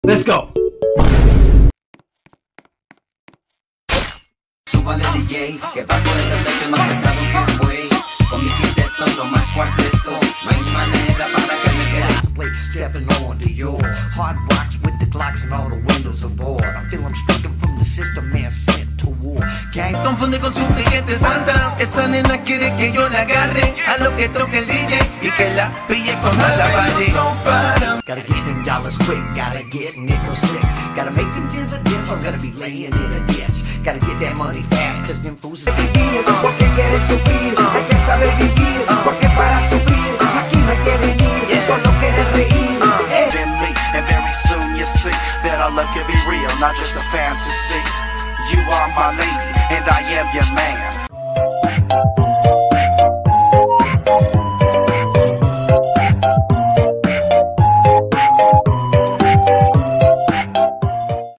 Let's go. Súbale DJ, que pago de repente más pesado que un buey. Con mi quinteto, lo más cuarteto. No hay manera para que me quede. Stepping on to your hard rocks with the Glocks and all the windows aboard. I feel I'm stricken from the system, man, sent to war. Can't confunde con su piquete santa. Esa nena quiere que yo la agarre a lo que toque el DJ y que la pille con la valle. Gotta get them dollars quick, gotta get nickel slick. Gotta make them dividends, I'm gonna be laying in a ditch. Gotta get that money fast, cause them fools are vivir, porque quieres sufrir, hay que saber vivir, porque para sufrir, aquí no hay que venir, solo quieres reír. And very soon you see that our love can be real, not just a fantasy. You are my lady, and I am your man.